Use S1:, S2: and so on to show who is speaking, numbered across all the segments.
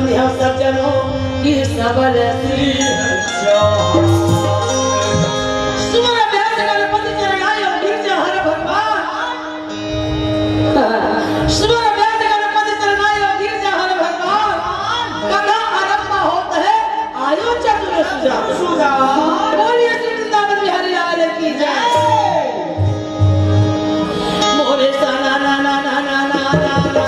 S1: बंदिया सज्जनों की सबल सी सुमन व्यास गणपति चरणाय गिरजा हर भगवान सुमन व्यास गणपति चरणाय गिरजा हर भगवान कथा आरंभ होता है आयो चतुर सुजा बोलिए श्री वृंदावन बिहारी लाल की जय मोरे साना ना ना ना ना ना ना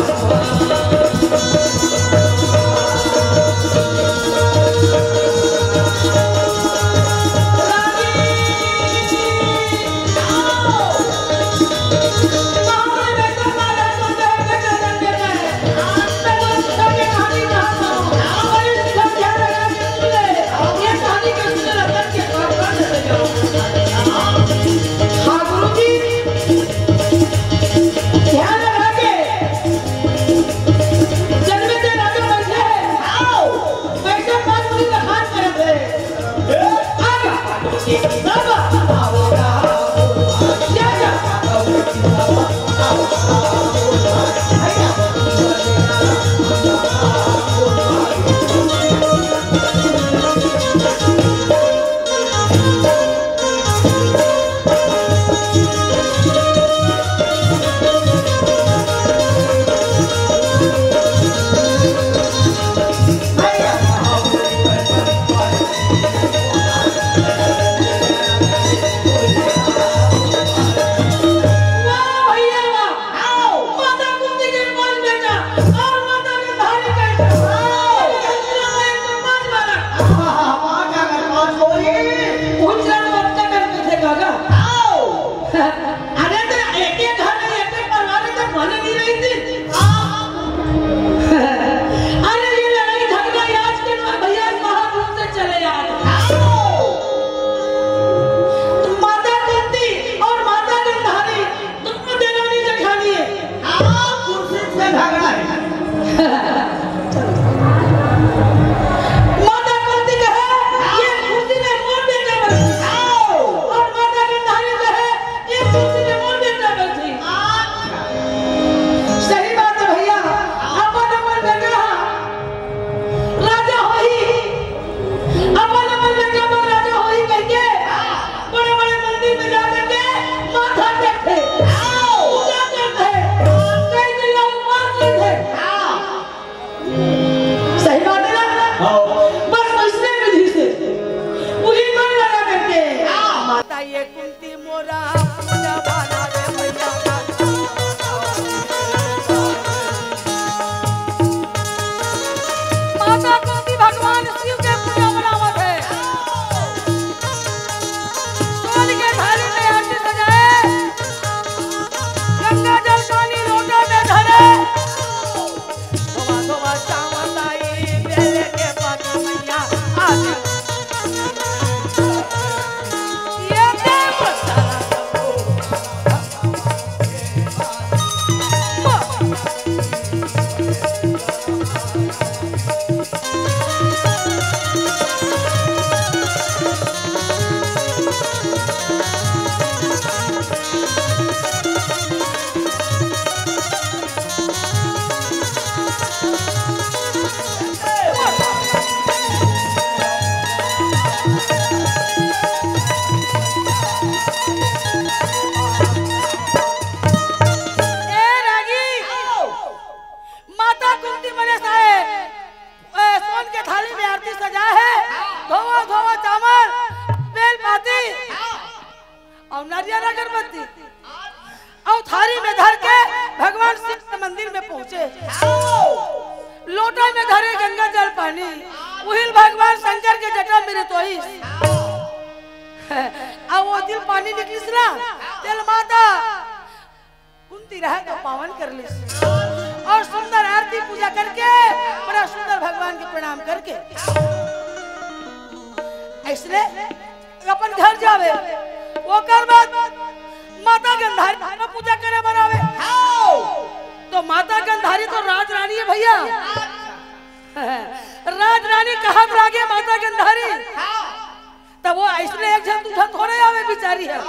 S2: तब वो ऐसने एक जन दूसरा थोड़े आवे बिचारी है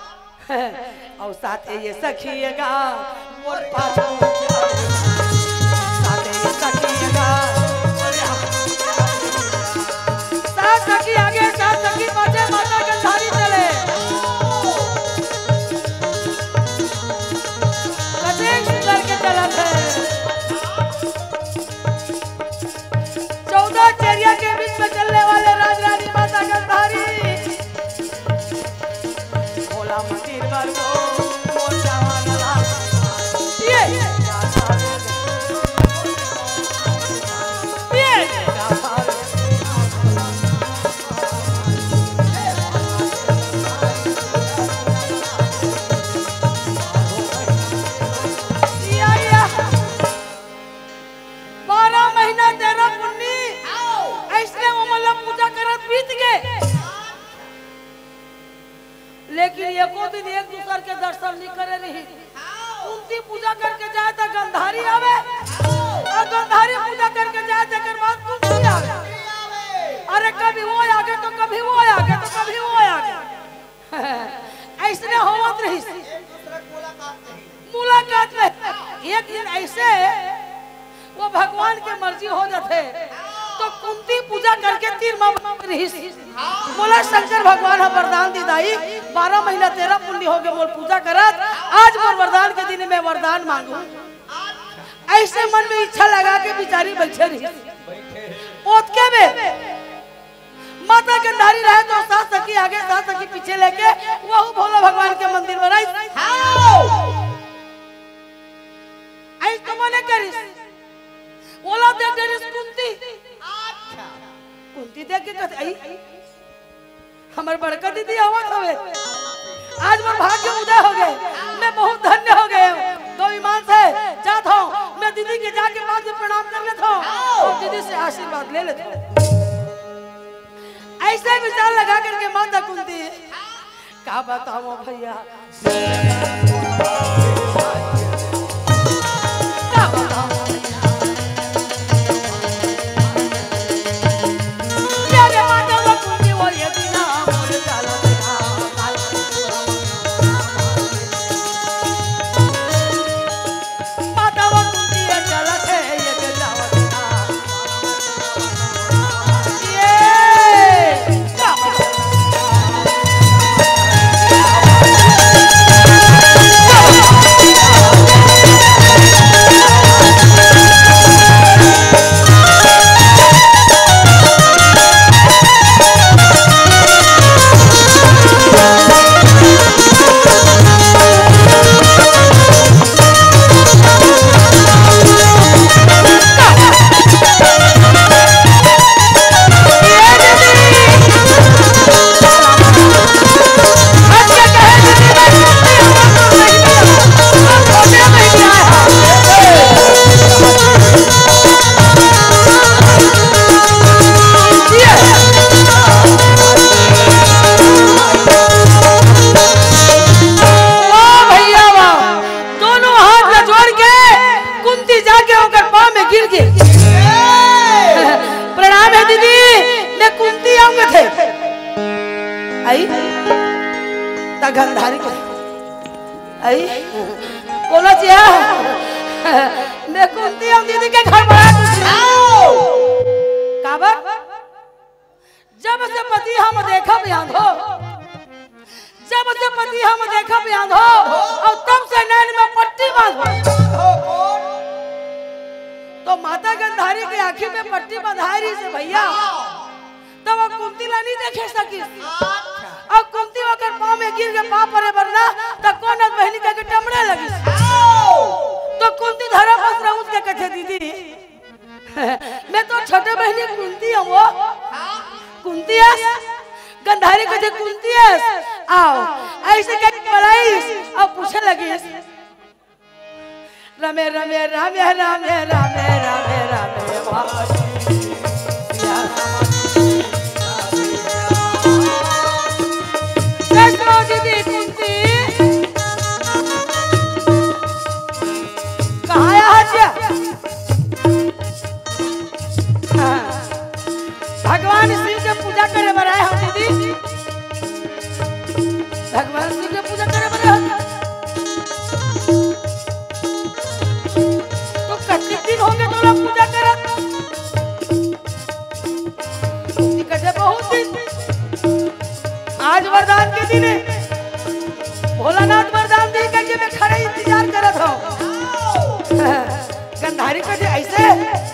S2: और साथे ये सखिएगा मोर पाछो साथे ये सखिएगा एको दिन एक दूसर के दर्शन नहीं करे रही। कुंती पूजा करके जाए तो गंधारी आवे और गंधारी पूजा करके जाए तकर बाद कुंती आवे। अरे कभी वो आगे तो कभी वो आगे तो कभी वो आगे ऐसे होवत रही मुलाकात में। एक दिन ऐसे वो भगवान के मर्जी हो जाते तो कुंती पूजा करके तीर रही। बोला शंकर भगवान हम वरदान दी दाई 12 महीना तेरा पुण्य हो गए बोल पूजा करत आज मोर वरदान के दिन में वरदान मांगू। ऐसे मन में इच्छा लगा के बिचारी बैठे रही। ओतके में माता गंधारी रहे तो सास सखी आगे सास सखी पीछे लेके वो भोला भगवान के मंदिर में आई। आई तो मने करिस बोला देख करिस कुंती। अच्छा कुंती देख के कहते आई हमर बड़का दीदी आवत हवे आज मोर भाग्य उदय हो गए मैं बहुत धन्य हो गए दो ईमान से जात हूं मैं दीदी के जाके बाद में प्रणाम कर लेता हूं और दीदी से आशीर्वाद ले लेता हूं। ऐसे विचार लगा करके माता कुंती क्या बताओ भैया क्या बताओ मेरे माता वो कुंती वो ये बिना मोर चलो माता वो कुंती ये चलत है ये गजावत गंधारी को आई बोला चिया मैं कुंती हम दीदी के घर पर काबर जब से पति हम देखा बयान हो जब से पति हम देखा बयान हो और तब से नैन में पट्टी बांधो तो माता गंधारी की आंखी में पट्टी बंधाई से भैया तो वो कुंती ला नहीं देखे सकी और कुंती होकर पाँव में गिर के पाँव परे वरना तो कौन बहनी का के टमड़े लगी तो कुंती धरा फंस रहा उसके कथे दीदी मैं तो छोटे बहनी कुंती हूँ वो कुंती है गंधारी कथे कुंती है आओ ऐसे क्या बुलाई और पूछने लगी रमे रमे रामे रामे रामे रामे रामे भगवान शिव के पूजा करे बराए हम दीदी भगवान शिव के पूजा करे बराए तो कितने दिन होंगे तो लोग पूजा करत कहते बहुत दिन आज वरदान के दिन है भोलानाथ वरदान दे करके मैं खड़े इंतजार करत हूँ गंधारी कहते ऐसे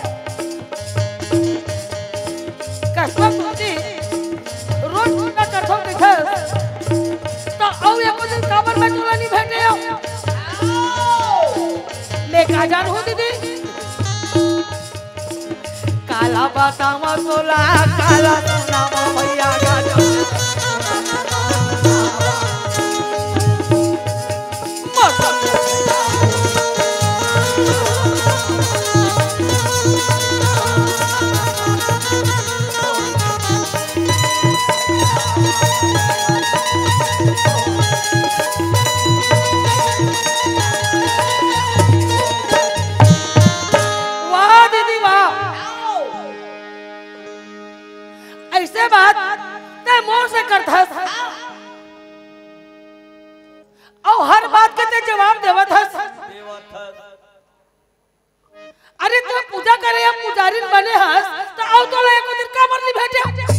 S2: कसम मुझे रोज पूजा करथो के तो औ एको दिन काबर में तोला नहीं भेटे हो मैं का जानू दीदी काला बतावा तोला काला सुनावा भैया गाजो ऐसे बात ते मोर से करता और हर बात के ते जवाब देवत हस। अरे तू पूजा करे या पुजारी बने हस तो आओ तो ले को दिन काबर नहीं भेटे।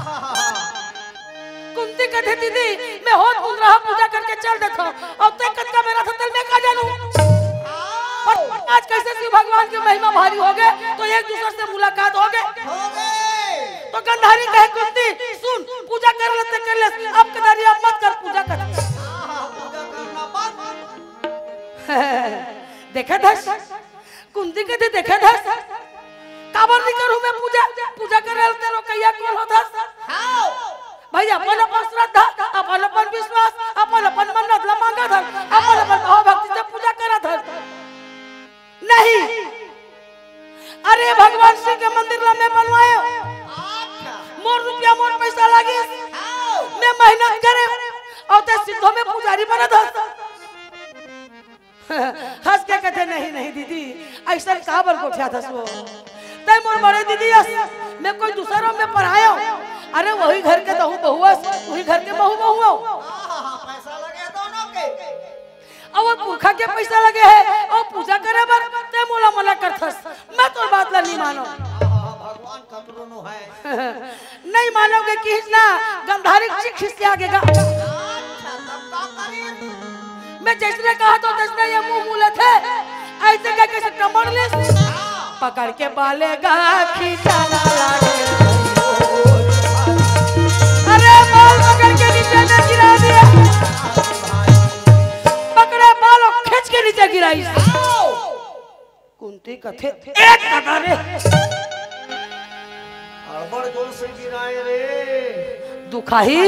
S2: कुंती कहते दीदी मैं होत घूम रहा पूजा करके चल देता और ते कद का मेरा थतल में का जानू। और आज कैसे शिव भगवान की महिमा भारी हो गए तो एक दूसरे से मुलाकात हो गए। तो गंधारी कहे कुंती सुन पूजा कर लेते कर ले अब कदारी अब मत कर पूजा कर। देखा था कुंती कहते देखा था काबर नहीं करूं मैं पूजा पूजा करे तेरो कैया कौन होता भाई अपन अपन श्रद्धा अपन अपन विश्वास अपन अपन मन्नत ला मांगा था अपन अपन भाव भक्ति से पूजा करा था। नहीं अरे भगवान श्री के मंदिर ला मैं बनवाए मोर रुपया मोर पैसा लगे मैं मेहनत करे और ते सिद्धों में पुजारी बना था। हंस के कहते नहीं नहीं दीदी ऐसा काबर को उठा था सो ते मोर बड़े दीदी मैं कोई दूसरा में पढ़ाया। अरे वही घर के बहू बहुआ वही घर के बहू बहुआ
S1: पैसा लगे दोनों के
S2: और पुरखा के पैसा लगे है और पूजा करे बर ते मोला मना करथस मैं तो बात ला नहीं मानो।
S1: भगवान कतरो है
S2: नहीं मानोगे कि ना गंधारी खिसिया आगेगा। मैं जैसे कहा तो तैसे ये मुंह मुले थे ऐसे क्या कैसे कमर ले पकड़ के बालेगा खींचाना लागे। अरे बाल पकड़ के नीचे न गिरा दिया पकड़े बाल और खींच के नीचे गिराई। कुंती कथे एक कटारे
S1: अड़बड़ जोर से गिराए रे
S2: दुखाही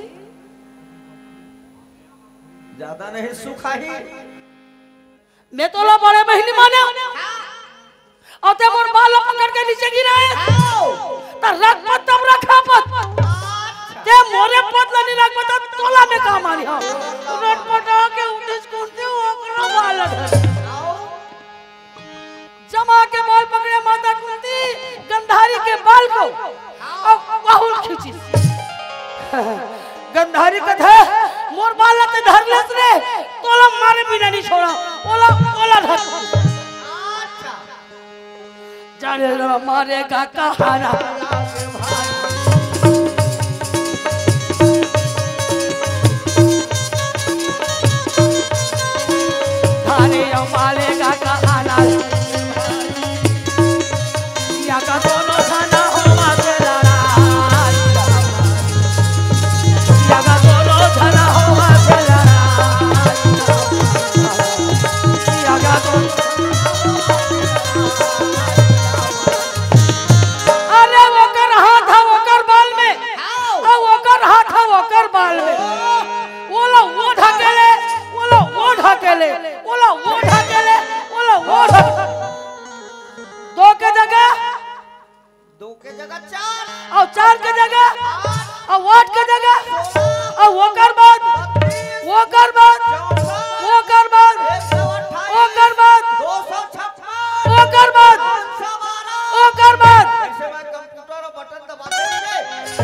S1: ज्यादा नहीं सुखाही
S2: मैं तो लो बड़े बहनी माने और ते मोर बाल पकड़ के नीचे गिराए त रख मत तब रखा पत ते मोरे पत ला नहीं रख मत तोला में काम आनी हो रट पटा के उठिस कुंती ओकरा बाल जमा के बाल पकड़े माता कुंती गंधारी के बाल को और बहुत खींची। गंधारी कथा मोर बाल ते धर लेस रे तोला मारे बिना नहीं छोड़ा ओला ओला धर जाने मारेगा कहाना थाने मारेगा कहाना या का दोनों थाना हो मारे लड़ाई या का दोनों थाना हो मारे लड़ाई या का अरे वो कर हाथ है वो कर बाल में और वो कर हाथ है वो कर बाल में वो लो वो ढकेले वो लो वो ढकेले वो लो वो ढकेले वो लो वो ढकेले दो के जगह चार और चार के जगह और वाट के जगह और वो कर बाद वो कर बाद वो कर बाद वो कर बाद वो कर बाद वो कर बाद
S1: ऐसे में कंप्यूटर और बटन दबाते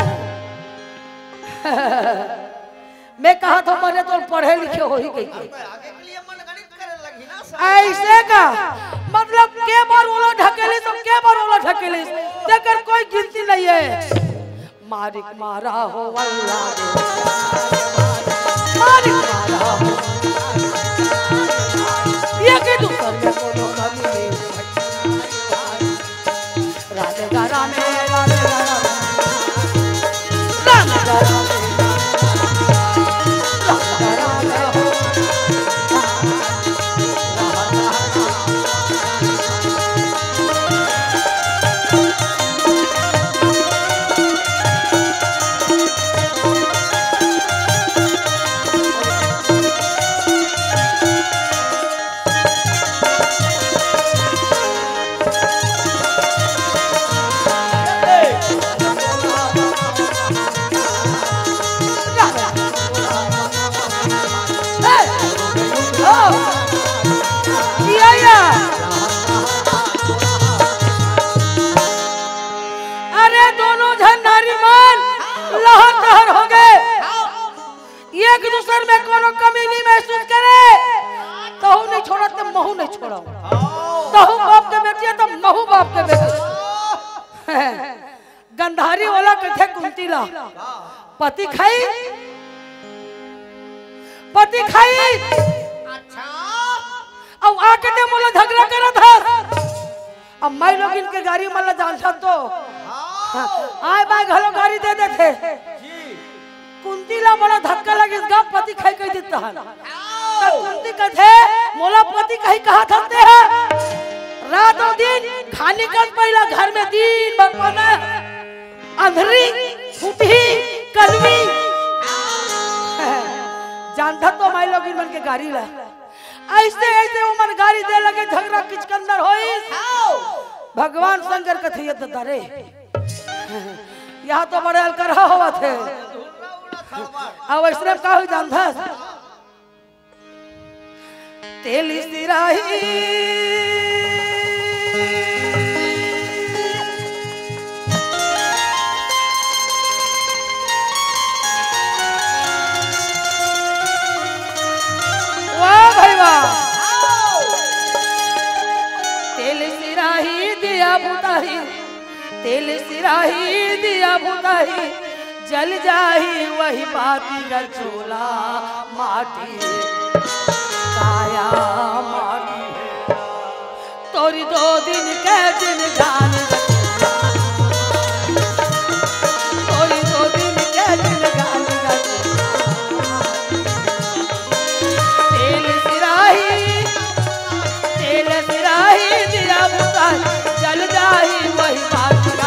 S1: हैं
S2: मैं कहा था मैंने तो पढ़े लिखे हो ही गई
S1: आगे के लिए मन गणित करे लगी ना
S2: ऐसे का मतलब के बार ओला ढकेली सब के बार ओला ढकेली देकर कोई गिनती नहीं है। मारिक मारा हो अल्लाह मारिक मारा हो ये के दूसर में कोनो कमी नहीं राधे गाना में राधे गाना राधे गाना प्रहर हो गए, एक दूसरे में कोनो कमी नहीं महसूस करे, तहु नहीं छोड़ा तो महू नहीं छोड़ा, तहु बाप के बेटी तब महू बाप के बेटी। गंधारी वाला कथे कुंतीला पति खाई
S1: अच्छा
S2: अब आके ते मोला झगड़ा करा था। अब मैं लोग इनके गाड़ी माला जानता तो आए बाय घलो गाड़ी दे देते। कुंतीला बड़ा धक्का लगे इसका पति खाई कह देता है। कुंती कथे मोला पति कहीं कहा थकते हैं, रात और दिन खाने का पहला घर में दिन बपना अंधरी फूटी कलवी जानता तो मैं लोग इन मन के गाड़ी ला ऐसे ऐसे उमर गाड़ी दे लगे झगड़ा किचकंदर होई। भगवान शंकर कथिए तो दरे यहाँ तो बड़े अलकर हुआ थे। अब ऐसे का हो जानता तेली सिराही तेल सिराही दिया बुताही जल जाही वही बाती का चूल्हा माटी काया माटी तोरी 2 दिन के दिन जान तोरी 2 दिन के दिन जान तेल सिराही दिया बुताही जल जाही वही बाती का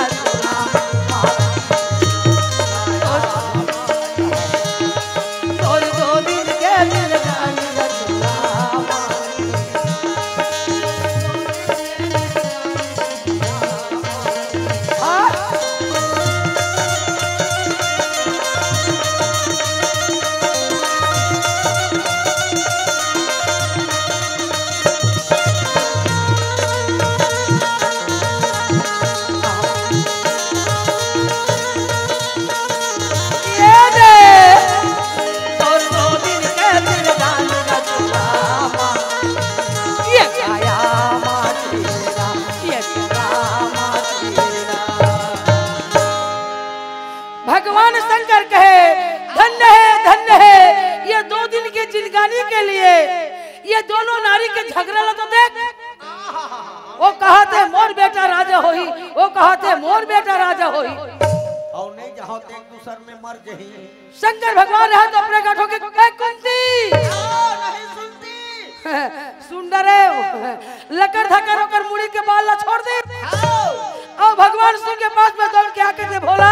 S2: ये दोनों नारी के झगड़ा ला तो देख। वो कहा थे मोर बेटा राजा होई, वो कहा थे मोर बेटा राजा होई
S1: और नहीं जहाँ एक दूसरे में मर जही।
S2: शंकर भगवान रहा तो अपने गाठों के कुंती
S1: नहीं सुनती
S2: सुंदर है लकर धकर होकर मुड़ी के बाल ला छोड़ दे। और भगवान सिंह के पास में दौड़ के आके थे भोला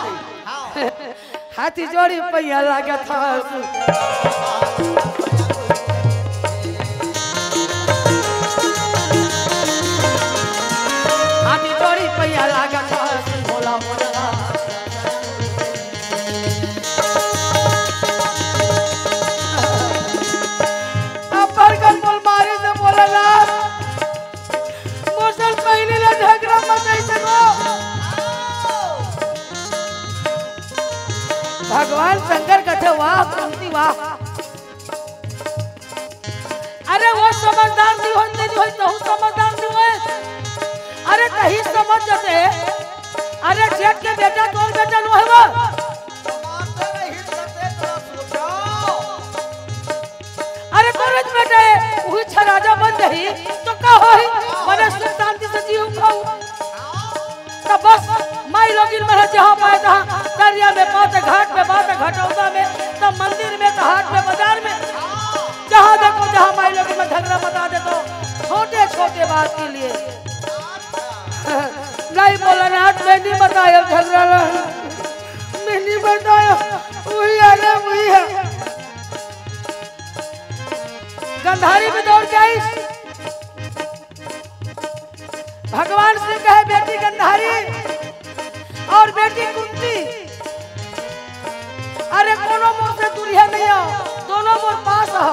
S2: हाथी जोड़ी पहिया लगा था पैया लागा था भोला मोला अपर कंबल मारे से बोला ना मोसल पहले ला झगड़ा मत ऐसे को। भगवान शंकर कहते वाह कुंती वाह। अरे वो समझदार नहीं होते तो समझदार नहीं हुए। अरे कहीं समझ जाते अरे जेठ के बेटा तोर बेटा नो है वो अरे तोरे बेटा वही राजा बन रही तो का होई मने सुख शांति से जीव खाऊ। तो बस माई लोगिन में जहां पाए तहां दरिया में बात घाट में बात घटौदा में तो मंदिर में तो हाट में बाजार में जहां देखो जहां माई लोगिन में झगड़ा बता दे तो छोटे छोटे बात के लिए नहीं बोला नाथ मैं नहीं बताया झगड़ा मैं नहीं बताया वही है वही है। गंधारी में दौड़ के आई भगवान से कहे बेटी गंधारी और बेटी कुंती अरे कोनो मोर से दूरिया नहीं आओ दोनों मोर पास आओ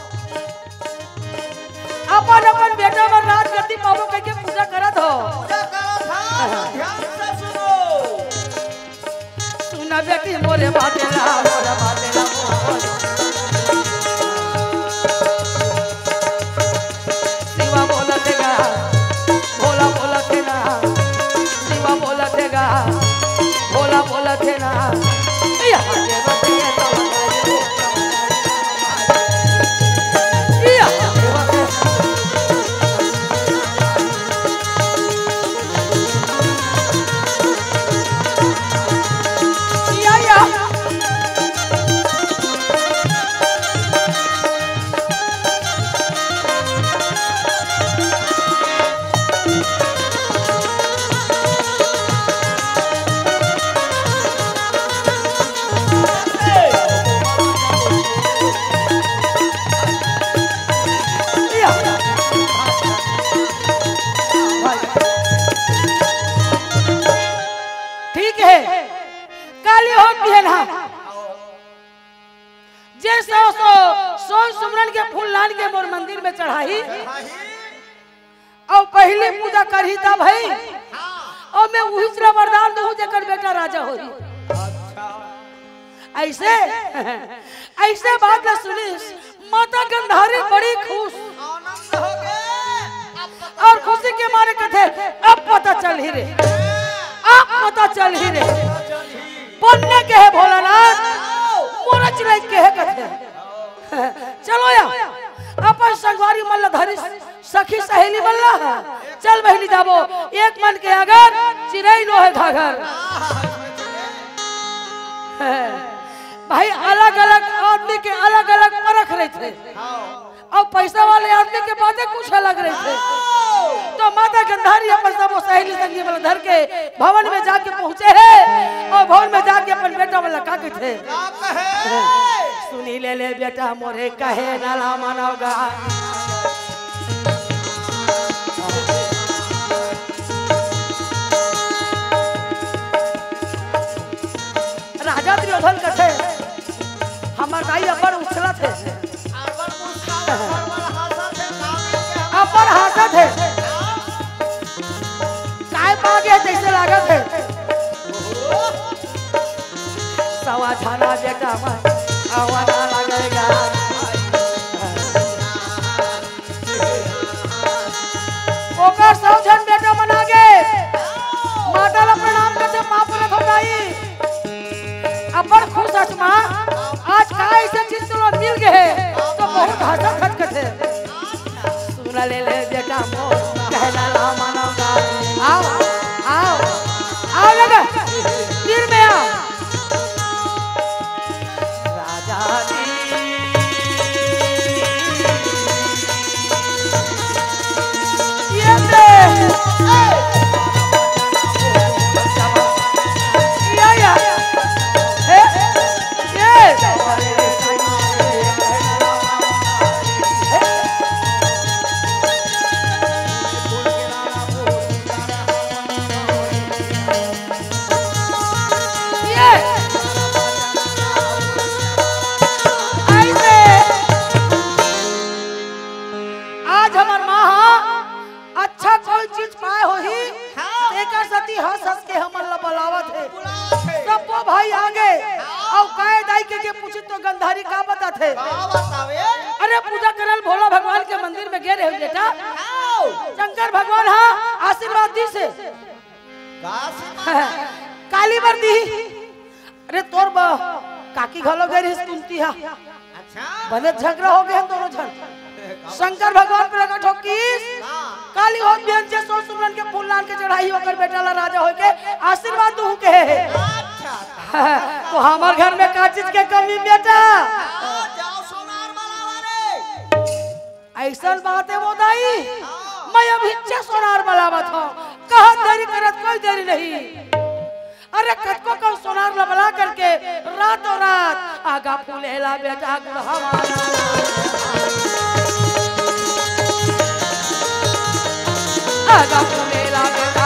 S2: अपन अपन बेटा पर राज गति पावो कह के पूजा करत हो। सुना बेटी मोरे बाटेला मोरे बाटेला शिवा बोला देगा भोला बोला थे ना शिवा बोला देगा भोला बोला थे ना के मोर मंदिर में चढ़ाई और पहले पूजा करही तब है और मैं वही से वरदान दूं जेकर बेटा राजा हो ऐसे ऐसे बात न सुनिस माता गंधारी बड़ी खुश
S1: आनंद हो गए
S2: और खुशी के मारे कथे अब पता चल ही रे अब पता चल ही रे पुण्य के है भोलानाथ मोरा चिलाई के है कथे चलो या अपन संगवारी मल्ल धरी सखी सहेली मल्ला चल बहनी जाबो एक मन के अगर चिरई नो है घाघर भाई अलग अलग आदमी के अलग अलग परख रहे थे और पैसा वाले आदमी के बातें कुछ अलग रहे थे तो माता गंधारी अपन सब सहेली संगी वाला धर के भवन में जाके पहुंचे हैं और भवन में जाके अपन बेटा वाला का थे सुनी ले बेटा मोरे कहे नाला मानवगा राजा दुर्योधन कथे हमार दाई अपर उछला थे अपर हाथा थे काय पागे जैसे लागत है सवा छाना बेटा में आवाना लगेगा ओकर सौजन बेटा बना गे माता ला प्रणाम करते मां पर थोड़ाई अपन खुश आत्मा आज का ऐसे चीज तो मिल गए तो बहुत हंसा खटखट है सुना ले बेटा मोर कहना ला मानवगा आओ आओ आओ लगा तीर में आओ राजा ये अरे पूजा करल भोला भगवान के मंदिर में गे रहे बेटा शंकर भगवान हाँ आशीर्वाद दी से काली वर्दी अरे तोर काकी घलो गए रही कुंती हा बने झगड़ा हो गए दोनों जन शंकर भगवान प्रकट हो की काली हो बेन से सो सुमरन के फूल लान के चढ़ाई होकर बेटा ला राजा हो के आशीर्वाद दूं के तो हमार घर में का चीज के कमी बेटा ऐसा बात है वो दाई मैं अभी सोनार बलावत हूँ कहा देरी करत कोई देरी नहीं अरे कटको कल सोनार लबला करके रातों रात आगा फूलेला बेटा हमारा आगा फूलेला बेटा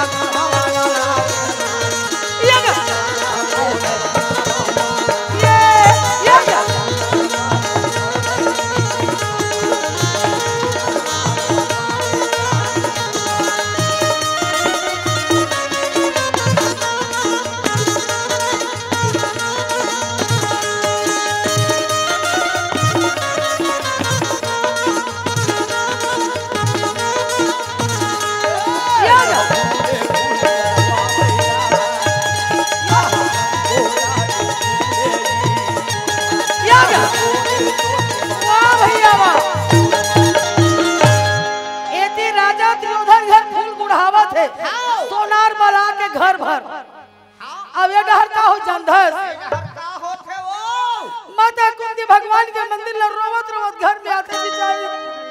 S2: अब ये डहर का हो जानधस
S3: का होथे वो
S2: माता कुंती भगवान के मंदिर में रोवत रोवत घर में आते बेचारे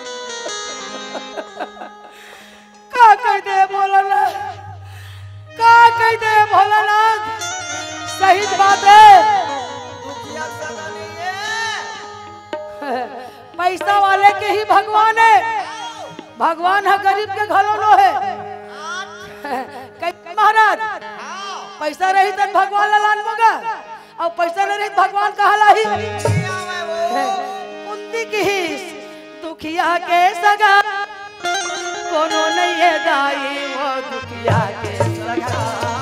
S2: का कह दे भोलानाथ, का कह दे भोलानाथ। सही बात है,
S3: दुखिया सदा नहीं है।
S2: पैसा वाले के ही भगवान है, भगवान है गरीब के घलों है। महाराज पैसा रही तो भगवान लान मगा और पैसा नहीं रही भगवान कहला ही। कुंती की दुखिया के सगा कोनो नहीं है दाई, वो दुखिया के सगा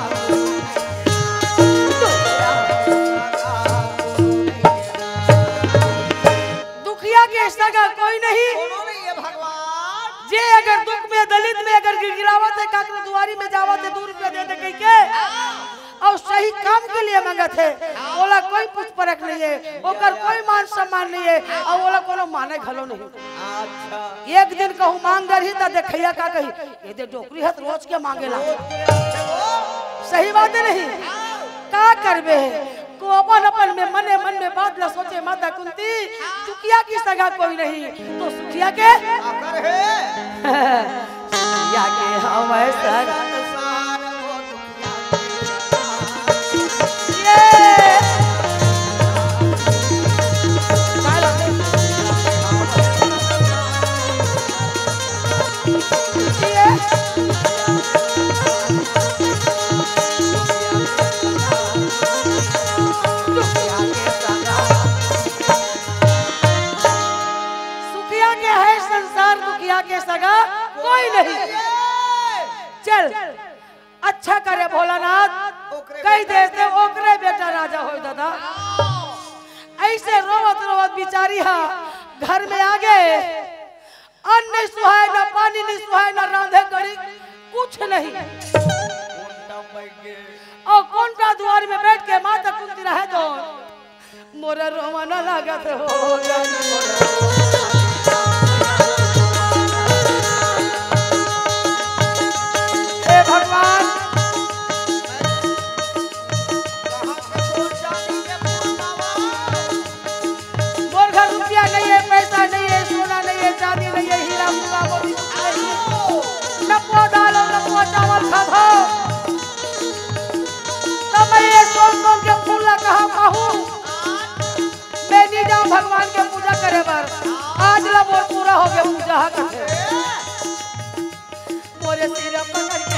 S2: दुखिया के सगा कोई नहीं
S3: भगवान।
S2: जे अगर दुख में दलित में अगर गिरावत है काकरे दुआरी में जावत है 2 रुपया दे दे कह के और सही काम के लिए मांगत है, ओला कोई पूछ परख नहीं है, ओकर कोई मान सम्मान नहीं है और ओला कोनो माने घलो नहीं।
S3: अच्छा
S2: एक दिन कहूँ मांग रही तो देखैया का कही ये दे डोकरी हत रोज के मांगेला। सही बात है नहीं, का करबे को अपन अपन में मने मन में बात न सोचे। माता कुंती दुखिया की सगा कोई नहीं तो सुखिया के
S3: आकर है
S2: सुखिया के हवे सगा के सगा कोई नहीं। चल अच्छा करे भोलानाथ, कई देते ओकरे बेटा राजा हो दादा। ऐसे रोवत रोवत बिचारी हा घर में आ गए, अन्न नहीं सुहाए, न पानी नहीं सुहाए, न रांधे करी कुछ नहीं। और कोंटा द्वार में बैठ के माता कुंती रहे तो मोरे रोमना लागत हो। भगवान मोर घर रुपया नहीं है, पैसा नहीं है, सोना नहीं है, चांदी नहीं है, हीरा मुक्ता मोती न पौधा लो न चावल खाओ। तब मैं ये सोच के फूला कहा कहूँ मैं नहीं जाऊँ भगवान के पूजा करे बार। आज ला मोर पूरा हो गया पूजा करके मोरे सिर पकड़ के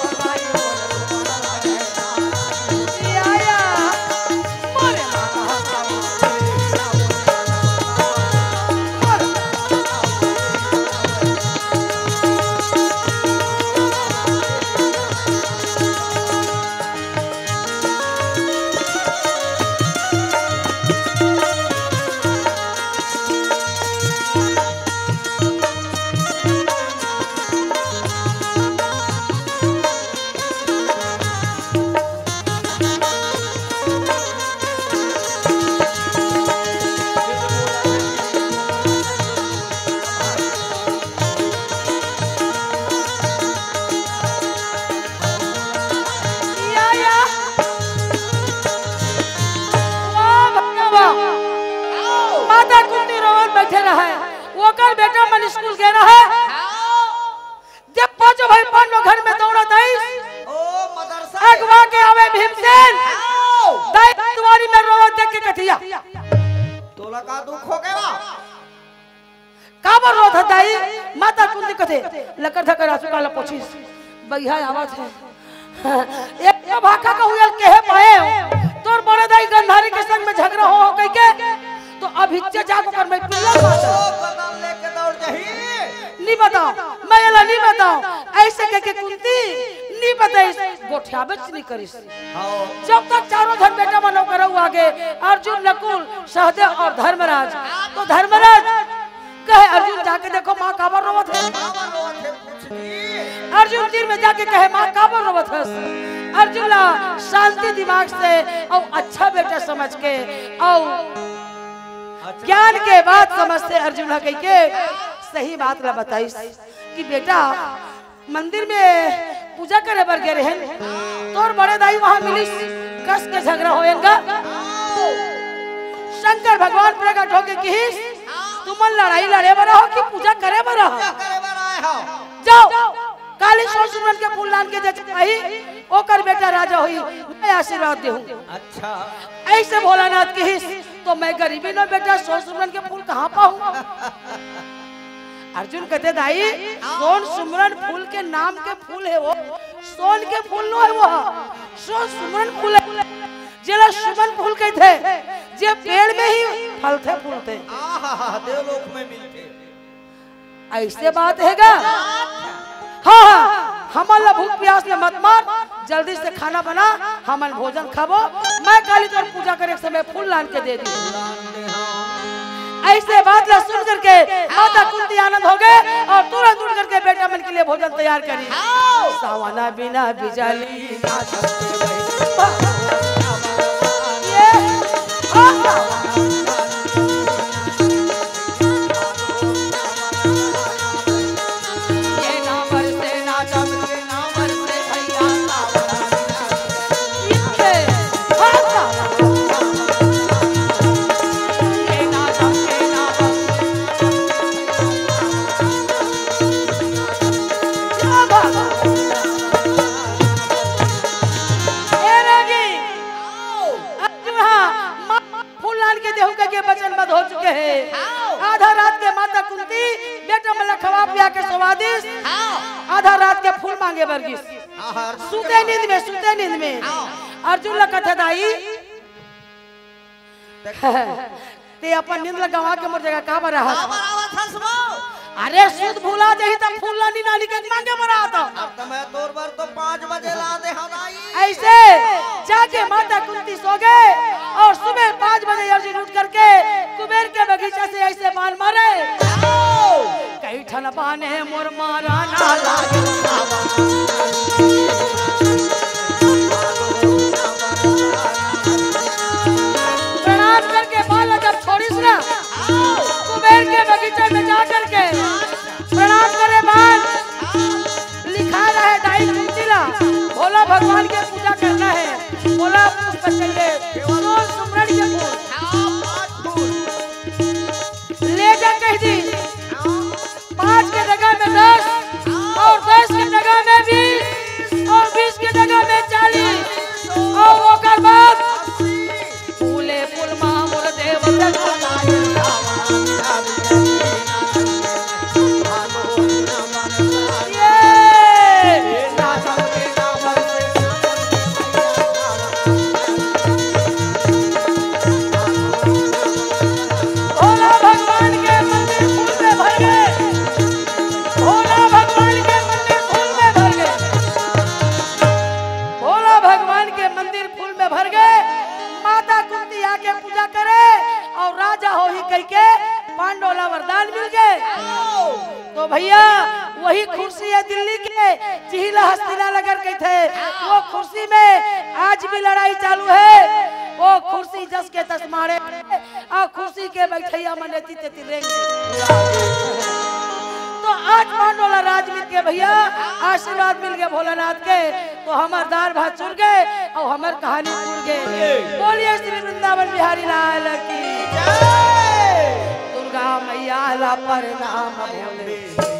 S2: बेटा मन स्कूल गया है। जब पांचों भाई पांडव घर में दौड़त आई अगवा के आवे भीमसेन दाई तुम्हारी में रोवत देख के कथिया
S3: तोला का दुख हो गया
S2: काबर रोत दाई। माता कुंती कथे लकर धकर आंसू काला पोछिस बहिया आवत है एक भाका का हुयल कहे पाए तोर बड़े दाई गंधारी के संग में झगड़ा हो कह के तो अभिच्चे जाको कर मैं पिल्ला माता
S3: कदम लेके दौड़ जही
S2: नहीं बताओ मैं एला नहीं बताओ ऐसे कह के कुंती नहीं बताई गोठिया बेच नहीं करिस। जब तक चारों धन बेटा बनो करो आगे अर्जुन नकुल सहदेव और धर्मराज तो धर्मराज कहे अर्जुन जाके देखो माँ काबर रोवत है। अर्जुन तीर में जाके कहे माँ काबर रोवत है। अर्जुन ला शांति दिमाग से और अच्छा बेटा समझ के और ज्ञान के बाद समझते अर्जुन कह के सही बात ला बताई कि बेटा मंदिर में पूजा करे बर गे रहन तोर बड़े दाई वहां मिली कस के झगड़ा होएगा। शंकर भगवान प्रकट होके कहिस तुम लड़ाई लड़े बरा हो कि पूजा करे बरा हो? जाओ काली सुमरन के फूल लान के दे आई ओकर बेटा राजा होई मैं आशीर्वाद देहूं।
S3: अच्छा
S2: ऐसे भोलानाथ कहिस तो मैं गरीबी न बेटा सुमरन के फूल कहां पाऊं? अर्जुन कहते दाई सोन सुमरन फूल के नाम के फूल है वो, सोन के फूल नो है वो, सोन सुमरन फूल है जेला सुमन फूल कहते जे पेड़ में ही फलते फूलते
S3: देवलोक में मिलते।
S2: ऐसे बात हैगा। हाँ हमला भूख प्यास में मत मार, जल्दी से खाना बना हमन भोजन खाबो, मैं काली तोर पूजा करे समय फूल लान के दे दी। ऐसे बात ला सुन करके माता कुंती आनंद हो गए और तुरंत उठ करके बेटा मन के लिए भोजन तैयार करी। सावना बिना बिजली ना आधा रात के माता कुंती बेटा मला खवा पिया के स्वादिष्ट आधा रात के फूल मांगे बरगिस सुते नींद में अर्जुन ला कथा दाई ते अपन नींद लगावा के मोर जगह का बरा अरे सुध भूला जही त फूल लानी नानी के मांगे बरा आता
S3: अब तो मैं तोर बर तो 5 बजे ला दे हनाई।
S2: ऐसे जाके माता कुंती सो गए और सुबह 5 बजे अर्जुन उठ करके कुबेर के बगीचा से ऐसे बाण मारे कई ठन बाने मोर मारा ना लागे प्रणाम करके बाल जब छोड़ीस ना कुबेर के बगीचे में जा करके प्रणाम करे बाद लिखा रहे दाई कुंतीला भोला भगवान के पूजा करना है, बोला पुष्प चाहिए सोन सुमरन के फूल ले जा कह दी 5 के जगह में 10 और 10 के जगह में 20 और 20 के जगह में 40 और ओकर बाद फूले फूल मामूर देव पांडोला वरदान मिल गए। तो भैया वही कुर्सी है दिल्ली के चिहिला हस्तिना नगर के थे, वो कुर्सी में आज भी लड़ाई चालू है। वो कुर्सी जस के तस मारे और कुर्सी के बैठैया मनेती तेती रेंगे। तो आज पांडोला राज मिल के भैया आशीर्वाद मिल गए भोलानाथ के, तो हमार दार भात चुर गए और हमार कहानी पूर गए। बोलिए श्री वृंदावन बिहारी लाल की जय। दुर्गा मैया ला प्रणाम भोले।